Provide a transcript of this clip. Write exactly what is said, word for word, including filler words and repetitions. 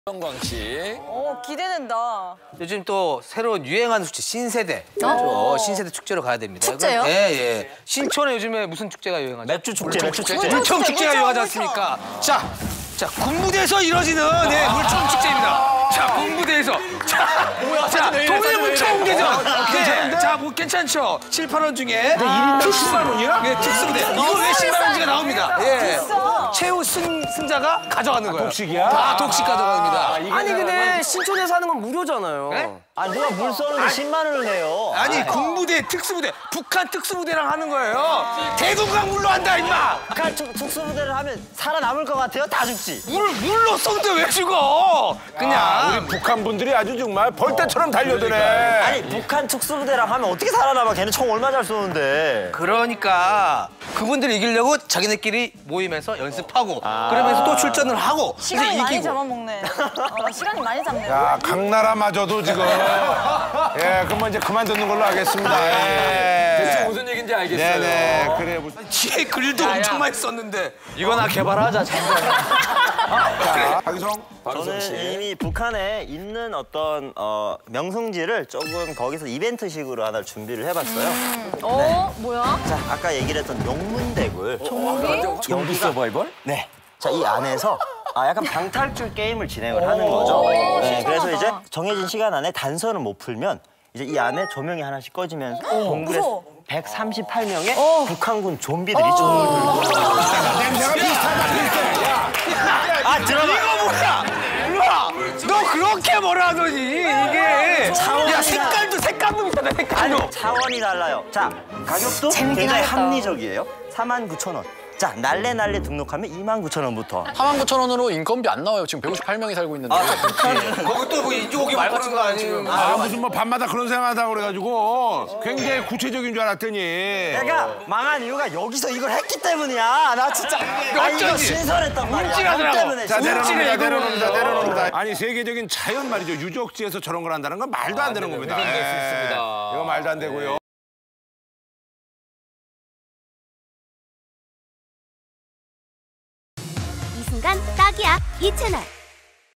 정광 씨. 오, 기대된다. 요즘 또 새로운 유행하는 축제 신세대. 어? 신세대 축제로 가야 됩니다. 축제요? 예, 예. 신촌에 요즘에 무슨 축제가 유행하죠? 맥주 축제, 맥주 축제. 물총 축제가 유행하지 않습니까? 자, 자 군부대에서 이뤄지는 네, 물총 축제입니다. 자, 군부대에서. 자, 뭐야? 자, 동해 물총 대전. 네, 자, 뭐 괜찮죠? 칠, 팔 원 중에 십만 원이야? 네, 특수부대. 이거 왜 십만 원인지가 나옵니다. 예. 최후 승 승자가 가져가는 거예요. 독식이야? 다 독식 가져갑니다. 아니 근데 신촌에서 하는 건 무료잖아요. 네? 아 누가 물 쏘는데 십만 원을 내요. 아니 군부대 특수부대 북한 특수부대랑 하는 거예요. 대동강 물로 한다 임마. 북한 특- 특수부대를 하면 살아남을 것 같아요? 다 죽지. 물 물로 쏘는데 왜 죽어? 그냥 아, 우리 북한 분들이 아주 정말 벌떼처럼 달려드네. 아니 북한 특수부대랑 하면 어떻게 살아남아? 걔는 총 얼마 잘 쏘는데. 그러니까 그분들 이기려고 자기네끼리 모이면서 연습하고 그러면서 또 출전을 하고 시간이 그래서 많이 이기고. 잡아먹네. 어, 시간이 많이 잡네요. 야, 강나라마저도 지금. 예, 그러면 이제 그만 듣는 걸로 하겠습니다. 예. 대충 무슨 얘기인지 알겠어요. 네네, 그래. 무슨. 뒤에 글도 엄청 많이 썼는데 이거나 개발하자. 자, 박유성. 저는 이미 북한에 있는 어떤 어, 명승지를 조금 거기서 이벤트식으로 하나 준비를 해봤어요. 어, 뭐야? 자, 아까 얘기를 했던 용문대굴. 좀비? 좀비 서바이벌? 네. 자, 이 안에서 아, 약간 방탈출 게임을 진행을 하는 거죠. 네, 그래서 이제 정해진 시간 안에 단서를 못 풀면 이제 이 안에 조명이 하나씩 꺼지면서 동굴에 무서워. 백삼십팔 명의 북한군 좀비들이 총을 들고 냄새가 비슷하다, 비슷해. 야, 아, 들어가. 이거 뭐야? 우와, 너 그렇게 뭐라 하더니 이게 차원이다. 야 색깔도 색감도 비슷하다 색깔도. 아니, 차원이 달라요. 자, 가격도 재밌긴 굉장히 하겠다. 합리적이에요. 사만 구천 원. 자, 날래 날래 등록하면 이만 구천 원부터. 사만 구천 원으로 인건비 안 나와요. 지금 백오십팔 명이 살고 있는데. 거기 또뭐 이쪽이 말 같은 거 아니에요? 아, 무슨 뭐 밤마다 그런 생각하다고 그래가지고 굉장히 구체적인 줄 알았더니. 내가 망한 이유가 여기서 이걸 했기 때문이야. 나 진짜 아, 이거 어쩐지. 신선했단 말이야. 움찔하더라고. 너 때문에 자, 신선. 내려놓습니다, 내려놓습니다, 내려놓습니다. 아니, 세계적인 자연 말이죠. 유적지에서 저런 걸 한다는 건 말도 안 되는 겁니다. 훼손될 수 예. 있습니다. 이거 말도 안 되고요. 이 순간 딱이야 이 채널.